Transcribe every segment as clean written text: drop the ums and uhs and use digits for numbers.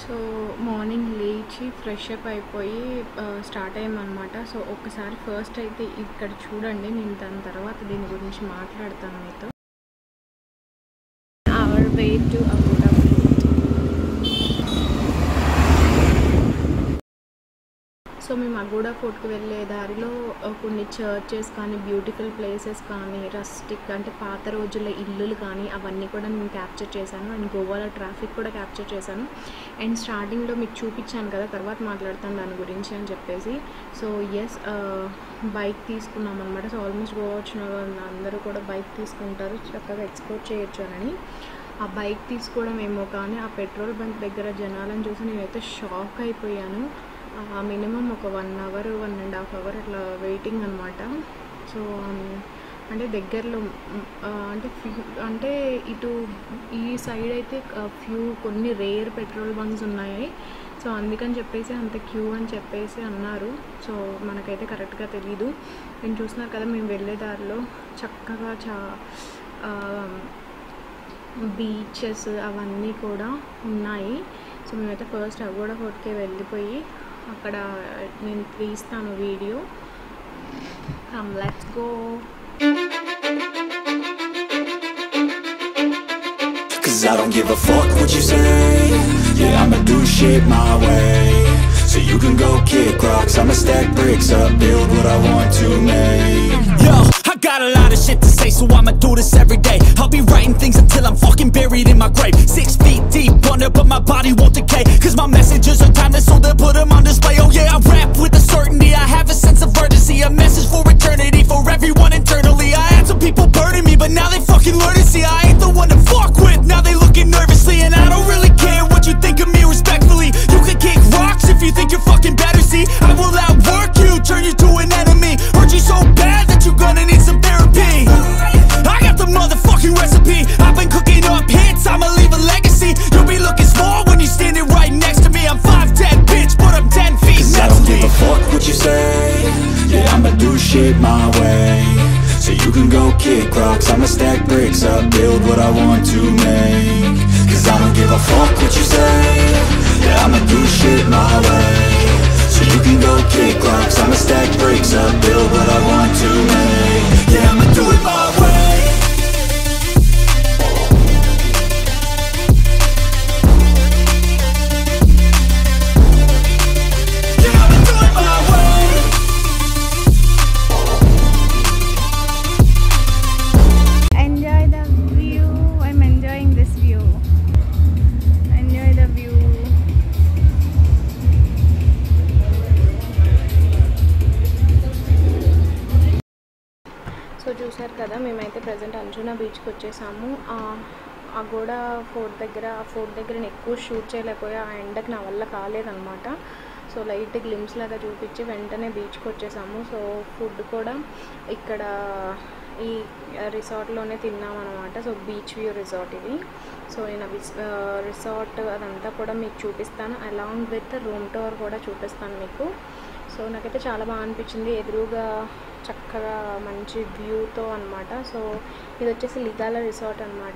So morning లేచి fresh up అయిపోయి start అయ్యామన్నమాట. సో ఒక్కసారి ఫస్ట్ అయితే ఇక్కడ చూడండి, నేను దాని తర్వాత దీని గురించి మాట్లాడతాను మీతో. Our way to Abu Dhabi. So మేము అగోడా ఫోర్ట్కి వెళ్ళే దారిలో కొన్ని చర్చెస్ కానీ, బ్యూటిఫుల్ ప్లేసెస్ కానీ, రస్టిక్ అంటే పాత రోజుల ఇల్లులు కానీ అవన్నీ కూడా నేను క్యాప్చర్ చేశాను. అండ్ గోవాలో ట్రాఫిక్ కూడా క్యాప్చర్ చేశాను. అండ్ స్టార్టింగ్లో మీకు చూపించాను కదా, తర్వాత మాట్లాడతాను దాని గురించి అని చెప్పేసి. సో ఎస్, బైక్ తీసుకున్నాం అనమాట. సో ఆల్మోస్ట్ గోవా వచ్చిన అందరూ కూడా బైక్ తీసుకుంటారు, చక్కగా ఎక్స్ప్లోర్ చేయొచ్చు అని. ఆ బైక్ తీసుకోవడం ఏమో కానీ ఆ పెట్రోల్ బంక్ దగ్గర జనాలను చూసి నేనైతే షాక్ అయిపోయాను. మినిమం ఒక 1 అవర్ 1.5 అవర్ అట్లా వెయిటింగ్ అనమాట. సో అంటే దగ్గరలో అంటే ఇటు ఈ సైడ్ అయితే కొన్ని రేర్ పెట్రోల్ బంక్స్ ఉన్నాయి. సో అందుకని చెప్పేసి అంత క్యూ అని చెప్పేసి అన్నారు. సో మనకైతే కరెక్ట్గా తెలీదు. నేను చూస్తున్నారు కదా, మేము వెళ్ళే దారిలో చక్కగా బీచెస్ అవన్నీ కూడా ఉన్నాయి. సో మేమైతే ఫస్ట్ అగోడా ఫోర్ట్కి వెళ్ళిపోయి అక్కడ నేను తీస్తాను వీడియో. Let's go. Cause I don't give a fuck what you say. Yeah, I'ma do shit my way. So you can go kick rocks, I'ma stack bricks up, build what I want to make. Yo, I got a lot of shit to say, so I'ma do this every day. I'll be writing things until I'm fucking buried in my grave. 6 feet deep under, but my body won't decay. Cause my messages are timeless, so they'll put them on display. Oh yeah, I rap with a certainty, I have a sense of urgency. A message for eternity, for everyone internally. I had some people burning me, but now they fucking learn to see I ain't the one to fuck with. Now they looking nervously, and I don't really care what you think of me respectfully. You can kick rocks if you think you're fucking better, see. I will outwork you, turn you to an enemy. Hurt you so bad that you're gonna need some therapy. I got the motherfucking recipe. I've been cooking up hits, I'ma leave a legacy. You'll be looking small when you're standing right next to me. I'm 5'10", bitch, but I'm 10 feet. Cause I don't give a fuck what you say. Yeah, I'ma do shit my way. So you can go kick rocks, I'ma stack bricks up, build what I want to make. Cause I don't give a fuck what you say. Yeah, I'ma do shit my way. So you can go kick rocks, I'ma stack bricks up, build what I want to make. Yeah, I'ma do it my way. So చూసారు కదా, మేమైతే present Anjuna బీచ్కి వచ్చేసాము. Aguada fort దగ్గర నేను ఎక్కువ shoot చేయలేకపోయా, ఆ ఎండకి నా వల్ల కాలేదన్నమాట. సో లైట్ గ్లిమ్స్ లాగా చూపించి వెంటనే బీచ్కి వచ్చేసాము. సో ఫుడ్ కూడా ఇక్కడ ఈ రిసార్ట్లోనే తిన్నామన్నమాట. సో బీచ్ వ్యూ రిసార్ట్ ఇది. సో నేను రిసార్ట్ అదంతా కూడా మీకు చూపిస్తాను, అలాంగ్ విత్ రూమ్ టూర్ కూడా చూపిస్తాను మీకు. సో నాకైతే చాలా బాగా అనిపించింది, ఎదురుగా చక్కగా మంచి వ్యూతో అనమాట. సో ఇది వచ్చేసి లిగాల రిసార్ట్ అనమాట.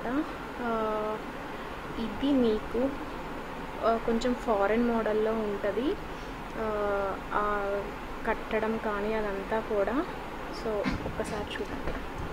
ఇది మీకు కొంచెం ఫారెన్ మోడల్లో ఉంటుంది కట్టడం కానీ అదంతా కూడా. సో ఒక్కసారి చూడండి.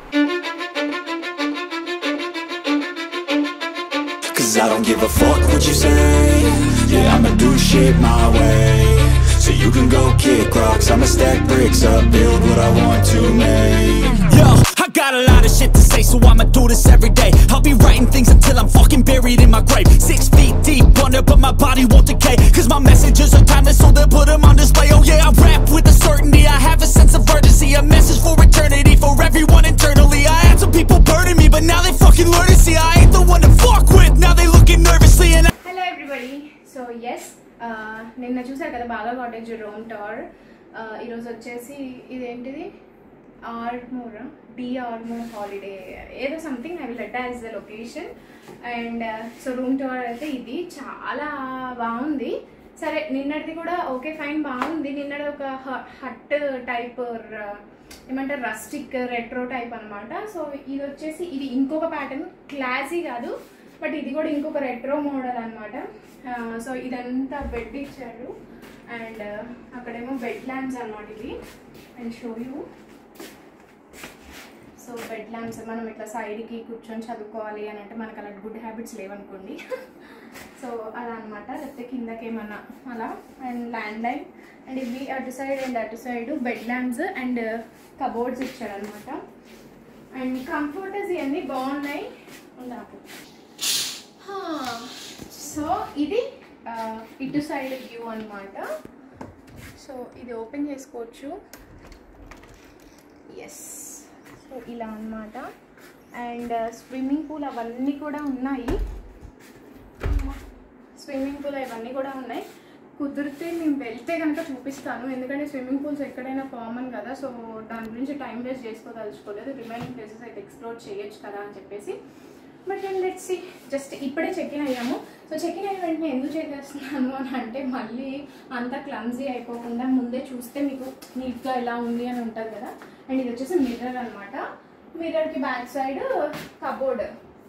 Cause I don't give a fuck what you say. Yeah, I'ma do shit my way. So you can go kick rocks, I'ma stack bricks up, build what I want to make. Yo, I got a lot of shit to say, so I'ma do this every day. I'll be writing things until I'm fucking buried in my grave. 6 feet deep under, but my body won't decay. Cause my messages are timeless, so they'll put them on display. Oh yeah, I rap with a certainty, I have a sense of urgency. A message for eternity, for everyone internally. I had some people burning me, but now they fucking learn to see I ain't the one to fuck with. Now they looking nervously and Hello everybody. So yes, నిన్న చూసారు కదా బాగా cottage room tour. ఈరోజు వచ్చేసి ఇదేంటిది Armoor holiday ఏదో something, I will attach the location. And so room tour అయితే ఇది చాలా బాగుంది. సరే నిన్నటిది కూడా ఓకే ఫైన్ బాగుంది. నిన్నటి ఒక హట్ టైప్ ఏమంటారు రస్టిక్ రెట్రో టైప్ అనమాట. సో ఇది వచ్చేసి ఇది ఇంకొక ప్యాటర్న్, క్లాసీ కాదు, బట్ ఇది కూడా ఇంకొక రెట్రో మోడల్ అనమాట. సో ఇదంతా బెడ్ ఇచ్చాడు అండ్ అక్కడేమో బెడ్ ల్యాంప్స్ అనమాట ఇది. And show you. So bed lamps మనం ఇట్లా సైడ్కి కూర్చొని చదువుకోవాలి అని అంటే మనకు అలా గుడ్ హ్యాబిట్స్ లేవనుకోండి. సో అలా అనమాట. లేకపోతే కిందకేమన్నా అలా. అండ్ ల్యాండ్ లైన్ అండ్ ఇవి అటు సైడ్ అండ్ అటు side bed lamps and cupboards ఇచ్చాడు అనమాట. అండ్ కంఫర్టర్స్ ఇవన్నీ బాగున్నాయి. నాకు సో ఇది ఇటు సైడ్ వ్యూ అనమాట. సో ఇది ఓపెన్ చేసుకోవచ్చు. ఎస్, సో ఇలా అనమాట. అండ్ స్విమ్మింగ్ పూల్ అవన్నీ కూడా ఉన్నాయి. స్విమ్మింగ్ పూల్ అవన్నీ కూడా ఉన్నాయి. కుదిరితే మేము వెళ్తే కనుక చూపిస్తాను, ఎందుకంటే స్విమ్మింగ్ పూల్స్ ఎక్కడైనా కామన్ కదా. సో దాని గురించి టైం వేస్ట్ చేసుకోదలుచుకోలేదు. రిమైనింగ్ ప్లేసెస్ అయితే ఎక్స్ప్లోర్ చేయొచ్చు కదా అని చెప్పేసి. బట్ నేను లెట్స్ సీ. జస్ట్ ఇప్పుడే చెక్ ఇన్ అయ్యాము. సో చెక్ ఇన్ అయిన వెంటనే ఎందుకు చేసేస్తున్నాను అని అంటే మళ్ళీ అంతా క్లమ్జీ అయిపోకుండా ముందే చూస్తే మీకు నీట్గా ఎలా ఉంది అని ఉంటుంది కదా. అండ్ ఇది వచ్చేసి మిర్రర్ అనమాట. మిర్రర్కి back side cupboard.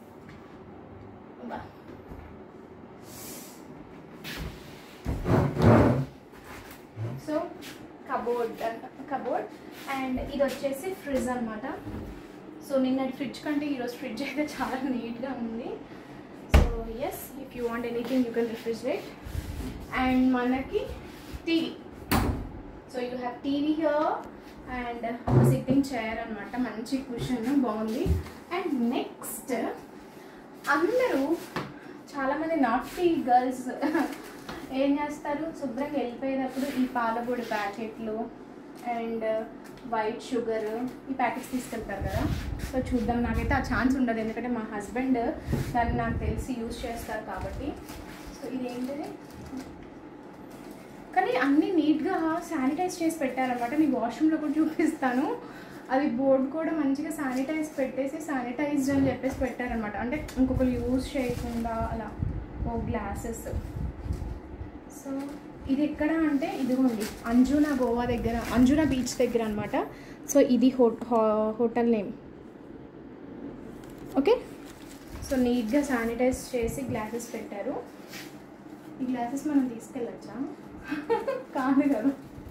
So cupboard and ఇది వచ్చేసి ఫ్రిడ్జ్ అనమాట. సో నిన్నటి ఫ్రిడ్జ్ కంటే ఈరోజు ఫ్రిడ్జ్ అయితే చాలా నీట్గా ఉంది. So yes, if you want anything you can refrigerate. And మనకి TV. So you have TV here and sitting chair అనమాట. మంచి కుషన్ బాగుంది. అండ్ నెక్స్ట్ అందరూ చాలామంది నాటీ గర్ల్స్ ఏం చేస్తారు, శుభ్రంగా వెళ్ళిపోయేటప్పుడు ఈ పాలపొడి ప్యాకెట్లు అండ్ వైట్ షుగర్ ఈ ప్యాకెట్స్ తీసుకెళ్తారు కదా. సో చూద్దాం. నాకైతే ఆ ఛాన్స్ ఉండదు, ఎందుకంటే మా హస్బెండ్ దాన్ని నాకు తెలిసి యూజ్ చేస్తారు కాబట్టి. సో ఇదేంటిది, కానీ అన్నీ నీట్గా శానిటైజ్ చేసి పెట్టారనమాట. మీకు వాష్రూమ్లో కూడా చూపిస్తాను. అది బోర్డు కూడా మంచిగా శానిటైజ్ పెట్టేసి శానిటైజ్డ్ అని చెప్పేసి పెట్టారనమాట. అంటే ఇంకొకరు యూజ్ చేయకుండా అలా. ఓ గ్లాసెస్. సో ఇది ఎక్కడ అంటే ఇదిగోండి అంజునా గోవా దగ్గర, అంజునా బీచ్ దగ్గర అనమాట. సో ఇది హోటల్ నేమ్. ఓకే. సో నీట్గా శానిటైజ్ చేసి గ్లాసెస్ పెట్టారు. ఈ గ్లాసెస్ మనం తీసుకెళ్ళచ్చా? కాదు కదా.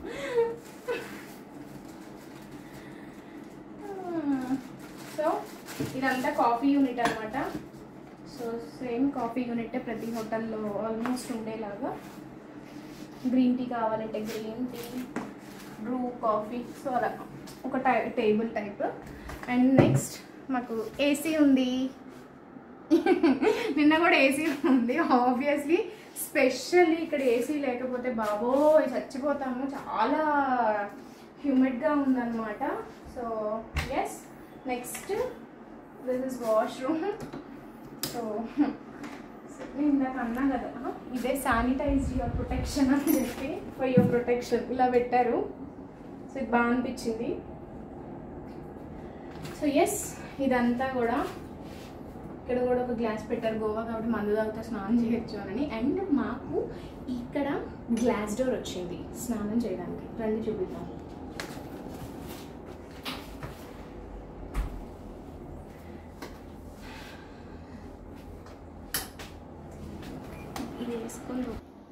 సో ఇదంతా కాఫీ యూనిట్ అనమాట. సో సేమ్ కాఫీ యూనిట్ ప్రతి హోటల్లో ఆల్మోస్ట్ ఉండేలాగా. గ్రీన్ టీ కావాలంటే green tea, Bru coffee. So అలా ఒక టేబుల్ టైప్. అండ్ నెక్స్ట్ మాకు ఏసీ ఉంది. నిన్న కూడా ఏసీ ఉంది ఆబ్వియస్లీ. స్పెషల్లీ ఇక్కడ ఏసీ లేకపోతే బాబోయ్ చచ్చిపోతాము. చాలా హ్యూమిడ్గా ఉందన్నమాట. So yes, next this is washroom. So నేను ఇందాక అన్నా కదా, ఇదే శానిటైజ్ యువర్ ప్రొటెక్షన్ అని చెప్పి, ఫర్ యువర్ ప్రొటెక్షన్ ఇలా పెట్టారు. సో ఇది బాగా అనిపించింది. సో ఎస్, ఇదంతా కూడా ఇక్కడ కూడా ఒక గ్లాస్ పెట్టారు. గోవా కాబట్టి మందు తాగుతా స్నానం చేయొచ్చు అని. అండ్ మాకు ఇక్కడ గ్లాస్ డోర్ వచ్చింది స్నానం చేయడానికి. రండి చూపిద్దాం. ఇది వేసుకొని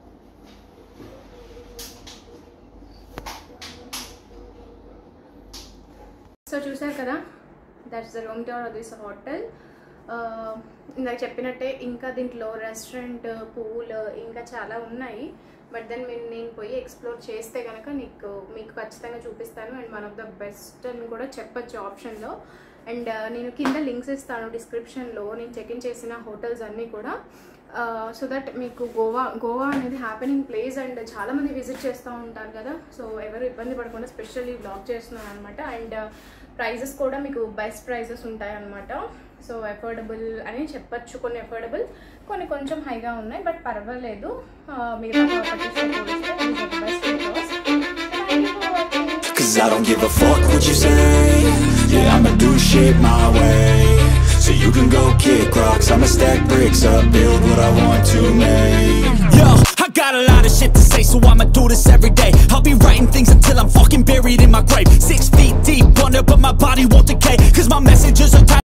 సో చూసారు కదా, that's the room tour of this hotel. ఇందాక చెప్పినట్టే ఇంకా దీంట్లో రెస్టారెంట్, పూల్ ఇంకా చాలా ఉన్నాయి. బట్ దెన్ నేను పోయి ఎక్స్ప్లోర్ చేస్తే కనుక మీకు ఖచ్చితంగా చూపిస్తాను. And one of the best అని కూడా చెప్పచ్చు ఆప్షన్లో. అండ్ నేను కింద లింక్స్ ఇస్తాను డిస్క్రిప్షన్లో నేను చెక్ ఇన్ చేసిన హోటల్స్ అన్నీ కూడా. సో దట్ మీకు గోవా అనేది హ్యాపెనింగ్ ప్లేస్ అండ్ చాలామంది విజిట్ చేస్తూ ఉంటారు కదా. సో ఎవరు ఇబ్బంది పడకుండా స్పెషల్లీ బ్లాగ్ చేస్తున్నాను అనమాట. అండ్ ప్రైజెస్ కూడా మీకు బెస్ట్ ప్రైజెస్ ఉంటాయి అన్నమాట. సో అఫోర్డబుల్ అని చెప్పచ్చు. కొన్ని అఫోర్డబుల్, కొన్ని కొంచెం హైగా ఉన్నాయి. బట్ పర్వాలేదు. Cause I don't give a fuck what you say. Yeah, I'ma do shit my way. So you can go kick rocks, I'ma stack bricks up, build what I want to make. Yo, I got a lot of shit to say, so I'ma do this every day. I'll be writing things until I'm fucking buried in my grave. 6 feet deep under, but my body won't decay. Cause my messages are